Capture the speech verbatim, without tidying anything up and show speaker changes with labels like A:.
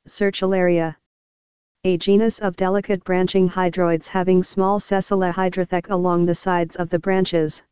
A: Sertularia. A genus of delicate branching hydroids having small sessile hydrothec along the sides of the branches.